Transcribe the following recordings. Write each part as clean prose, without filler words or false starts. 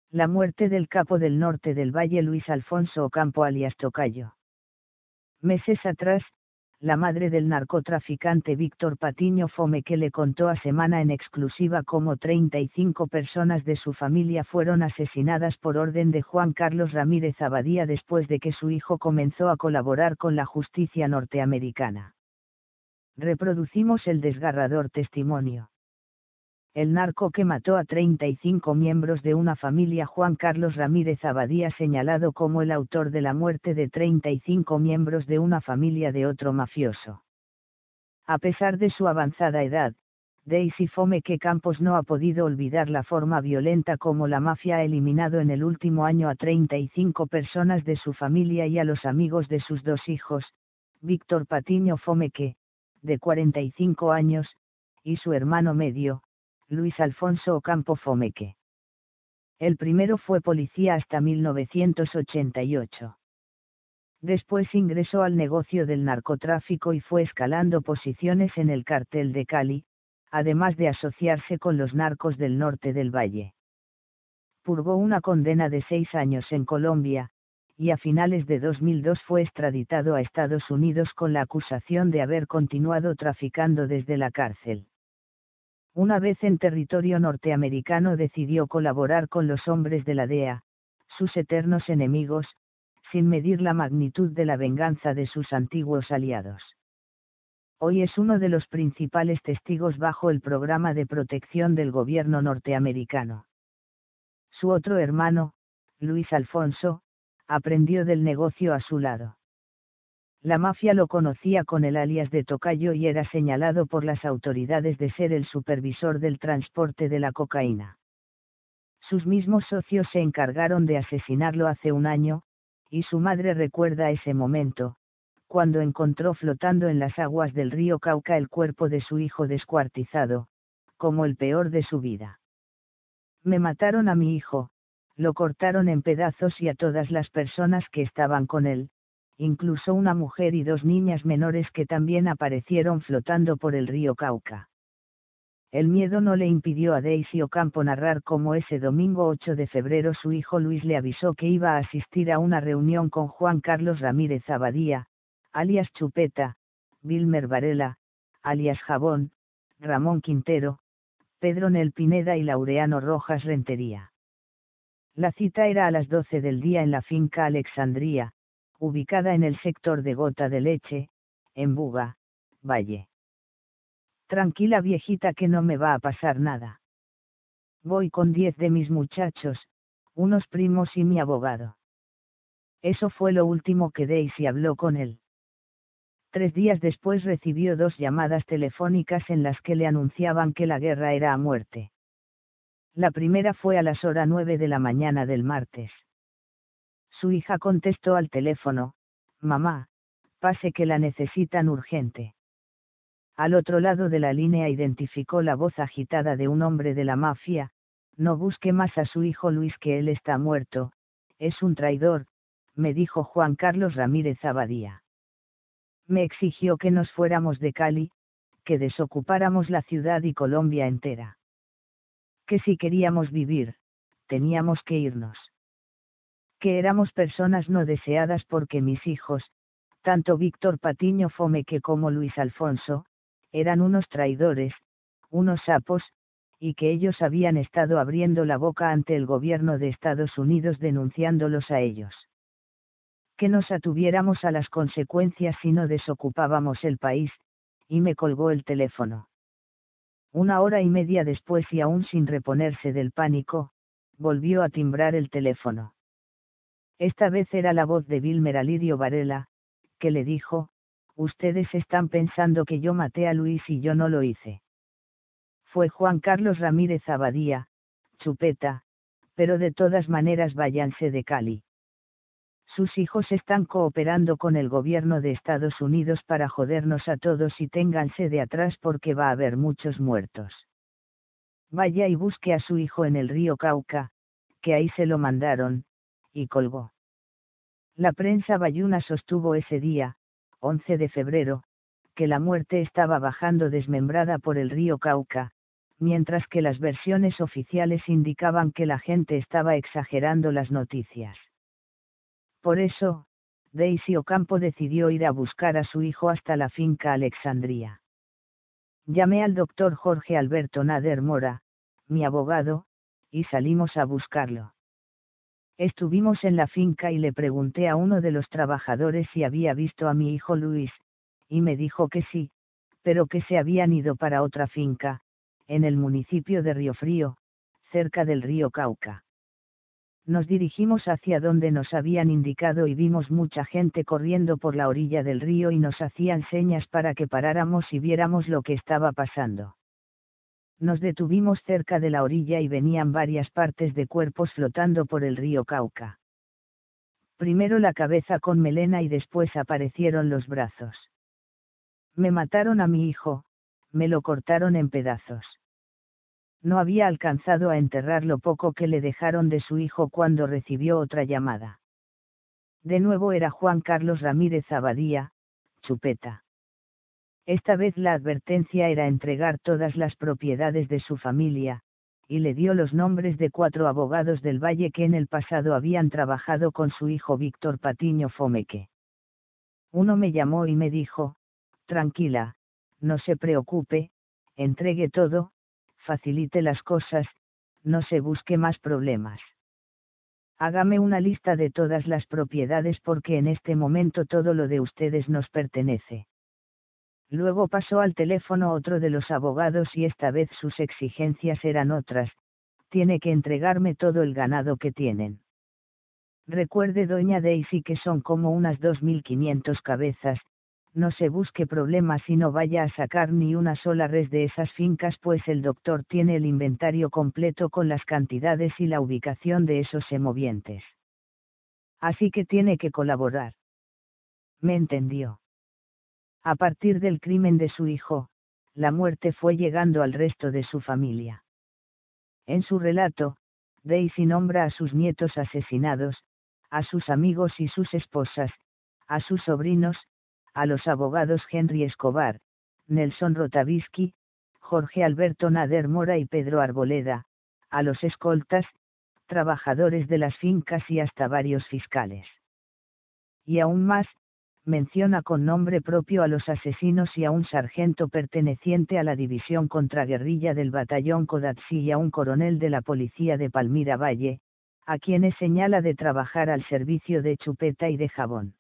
La muerte del capo del norte del Valle Luis Alfonso Ocampo alias Tocayo. Meses atrás, la madre del narcotraficante Víctor Patiño Fomeque le contó a Semana en exclusiva cómo 35 personas de su familia fueron asesinadas por orden de Juan Carlos Ramírez Abadía después de que su hijo comenzó a colaborar con la justicia norteamericana. Reproducimos el desgarrador testimonio. El narco que mató a 35 miembros de una familia. Juan Carlos Ramírez Abadía, señalado como el autor de la muerte de 35 miembros de una familia de otro mafioso. A pesar de su avanzada edad, Daisy Fomeque Campos no ha podido olvidar la forma violenta como la mafia ha eliminado en el último año a 35 personas de su familia y a los amigos de sus dos hijos, Víctor Patiño Fomeque, de 45 años, y su hermano medio, Luis Alfonso Ocampo Fomeque. El primero fue policía hasta 1988. Después ingresó al negocio del narcotráfico y fue escalando posiciones en el cartel de Cali, además de asociarse con los narcos del norte del Valle. Purgó una condena de 6 años en Colombia, y a finales de 2002 fue extraditado a Estados Unidos con la acusación de haber continuado traficando desde la cárcel. Una vez en territorio norteamericano decidió colaborar con los hombres de la DEA, sus eternos enemigos, sin medir la magnitud de la venganza de sus antiguos aliados. Hoy es uno de los principales testigos bajo el programa de protección del gobierno norteamericano. Su otro hermano, Luis Alfonso, aprendió del negocio a su lado. La mafia lo conocía con el alias de Tocayo y era señalado por las autoridades de ser el supervisor del transporte de la cocaína. Sus mismos socios se encargaron de asesinarlo hace un año, y su madre recuerda ese momento, cuando encontró flotando en las aguas del río Cauca el cuerpo de su hijo descuartizado, como el peor de su vida. Me mataron a mi hijo, lo cortaron en pedazos y a todas las personas que estaban con él, incluso una mujer y 2 niñas menores que también aparecieron flotando por el río Cauca. El miedo no le impidió a Daisy Ocampo narrar cómo ese domingo 8 de febrero su hijo Luis le avisó que iba a asistir a una reunión con Juan Carlos Ramírez Abadía, alias Chupeta, Vilmer Varela, alias Jabón, Ramón Quintero, Pedro Nel Pineda y Laureano Rojas Rentería. La cita era a las 12 del día en la finca Alexandría, ubicada en el sector de Gota de Leche, en Buga, Valle. Tranquila viejita que no me va a pasar nada. Voy con 10 de mis muchachos, unos primos y mi abogado. Eso fue lo último que Daisy habló con él. 3 días después recibió 2 llamadas telefónicas en las que le anunciaban que la guerra era a muerte. La primera fue a las horas 9 de la mañana del martes. Su hija contestó al teléfono: «Mamá, pase que la necesitan urgente». Al otro lado de la línea identificó la voz agitada de un hombre de la mafia: «No busque más a su hijo Luis, que él está muerto, es un traidor», me dijo Juan Carlos Ramírez Abadía. Me exigió que nos fuéramos de Cali, que desocupáramos la ciudad y Colombia entera. Que si queríamos vivir, teníamos que irnos. Que éramos personas no deseadas porque mis hijos, tanto Víctor Patiño Fomeque como Luis Alfonso, eran unos traidores, unos sapos, y que ellos habían estado abriendo la boca ante el gobierno de Estados Unidos denunciándolos a ellos. Que nos atuviéramos a las consecuencias si no desocupábamos el país, y me colgó el teléfono. 1 hora y media después, y aún sin reponerse del pánico, volvió a timbrar el teléfono. Esta vez era la voz de Vilmer Alirio Varela, que le dijo: «Ustedes están pensando que yo maté a Luis y yo no lo hice». Fue Juan Carlos Ramírez Abadía, Chupeta, pero de todas maneras váyanse de Cali. Sus hijos están cooperando con el gobierno de Estados Unidos para jodernos a todos y ténganse de atrás porque va a haber muchos muertos. Vaya y busque a su hijo en el río Cauca, que ahí se lo mandaron», y colgó. La prensa bayuna sostuvo ese día, 11 de febrero, que la muerte estaba bajando desmembrada por el río Cauca, mientras que las versiones oficiales indicaban que la gente estaba exagerando las noticias. Por eso, Daisy Ocampo decidió ir a buscar a su hijo hasta la finca Alexandria. Llamé al doctor Jorge Alberto Nader Mora, mi abogado, y salimos a buscarlo. Estuvimos en la finca y le pregunté a uno de los trabajadores si había visto a mi hijo Luis, y me dijo que sí, pero que se habían ido para otra finca, en el municipio de Riofrío, cerca del río Cauca. Nos dirigimos hacia donde nos habían indicado y vimos mucha gente corriendo por la orilla del río y nos hacían señas para que paráramos y viéramos lo que estaba pasando. Nos detuvimos cerca de la orilla y venían varias partes de cuerpos flotando por el río Cauca. Primero la cabeza con melena y después aparecieron los brazos. Me mataron a mi hijo, me lo cortaron en pedazos. No había alcanzado a enterrar lo poco que le dejaron de su hijo cuando recibió otra llamada. De nuevo era Juan Carlos Ramírez Abadía, Chupeta. Esta vez la advertencia era entregar todas las propiedades de su familia, y le dio los nombres de 4 abogados del Valle que en el pasado habían trabajado con su hijo Víctor Patiño Fomeque. Uno me llamó y me dijo: tranquila, no se preocupe, entregue todo, facilite las cosas, no se busque más problemas. Hágame una lista de todas las propiedades porque en este momento todo lo de ustedes nos pertenece. Luego pasó al teléfono otro de los abogados y esta vez sus exigencias eran otras: tiene que entregarme todo el ganado que tienen. Recuerde, doña Daisy, que son como unas 2.500 cabezas, no se busque problemas y no vaya a sacar ni una sola res de esas fincas, pues el doctor tiene el inventario completo con las cantidades y la ubicación de esos semovientes. Así que tiene que colaborar. ¿Me entendió? A partir del crimen de su hijo, la muerte fue llegando al resto de su familia. En su relato, Daisy nombra a sus nietos asesinados, a sus amigos y sus esposas, a sus sobrinos, a los abogados Henry Escobar, Nelson Rotavisky, Jorge Alberto Nader Mora y Pedro Arboleda, a los escoltas, trabajadores de las fincas y hasta varios fiscales. Y aún más, menciona con nombre propio a los asesinos y a un sargento perteneciente a la división contraguerrilla del batallón Codaxi y a un coronel de la policía de Palmira Valle, a quienes señala de trabajar al servicio de Chupeta y de Jabón.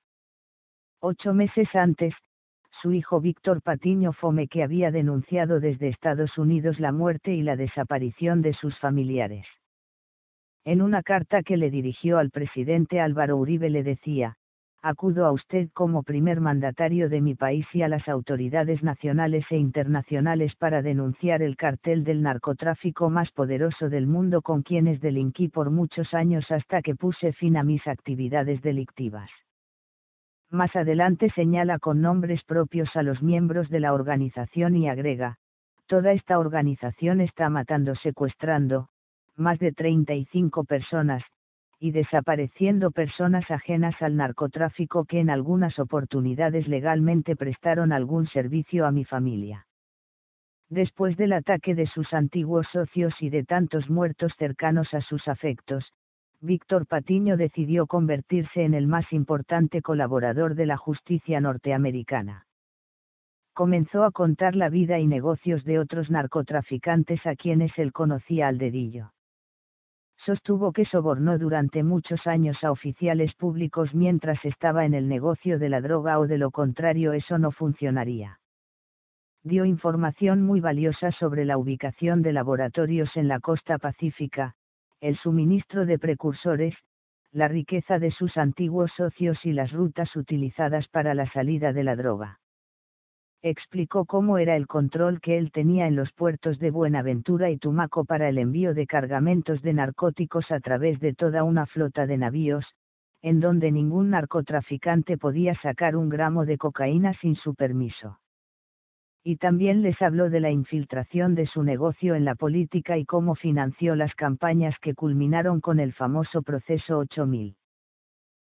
8 meses antes, su hijo Víctor Patiño Fomeque había denunciado desde Estados Unidos la muerte y la desaparición de sus familiares. En una carta que le dirigió al presidente Álvaro Uribe le decía: acudo a usted como primer mandatario de mi país y a las autoridades nacionales e internacionales para denunciar el cartel del narcotráfico más poderoso del mundo con quienes delinquí por muchos años hasta que puse fin a mis actividades delictivas. Más adelante señala con nombres propios a los miembros de la organización y agrega: toda esta organización está matando, secuestrando, más de 35 personas, y desapareciendo personas ajenas al narcotráfico que en algunas oportunidades legalmente prestaron algún servicio a mi familia. Después del ataque de sus antiguos socios y de tantos muertos cercanos a sus afectos, Víctor Patiño decidió convertirse en el más importante colaborador de la justicia norteamericana. Comenzó a contar la vida y negocios de otros narcotraficantes a quienes él conocía al dedillo. Sostuvo que sobornó durante muchos años a oficiales públicos mientras estaba en el negocio de la droga, o de lo contrario eso no funcionaría. Dio información muy valiosa sobre la ubicación de laboratorios en la costa pacífica, el suministro de precursores, la riqueza de sus antiguos socios y las rutas utilizadas para la salida de la droga. Explicó cómo era el control que él tenía en los puertos de Buenaventura y Tumaco para el envío de cargamentos de narcóticos a través de toda una flota de navíos, en donde ningún narcotraficante podía sacar 1 gramo de cocaína sin su permiso. Y también les habló de la infiltración de su negocio en la política y cómo financió las campañas que culminaron con el famoso Proceso 8000.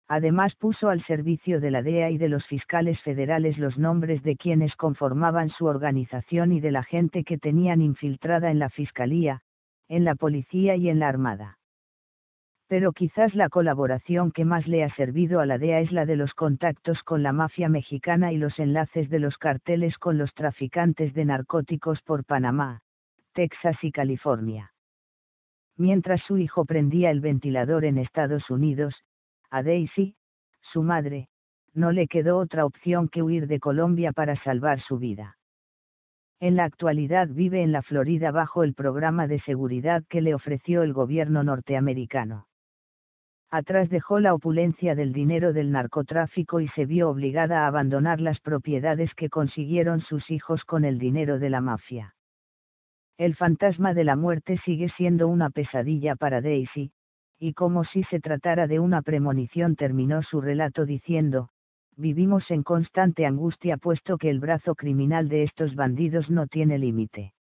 Además puso al servicio de la DEA y de los fiscales federales los nombres de quienes conformaban su organización y de la gente que tenían infiltrada en la fiscalía, en la policía y en la armada. Pero quizás la colaboración que más le ha servido a la DEA es la de los contactos con la mafia mexicana y los enlaces de los carteles con los traficantes de narcóticos por Panamá, Texas y California. Mientras su hijo prendía el ventilador en Estados Unidos, a Daisy, su madre, no le quedó otra opción que huir de Colombia para salvar su vida. En la actualidad vive en la Florida bajo el programa de seguridad que le ofreció el gobierno norteamericano. Atrás dejó la opulencia del dinero del narcotráfico y se vio obligada a abandonar las propiedades que consiguieron sus hijos con el dinero de la mafia. El fantasma de la muerte sigue siendo una pesadilla para Daisy, y como si se tratara de una premonición terminó su relato diciendo: vivimos en constante angustia puesto que el brazo criminal de estos bandidos no tiene límite.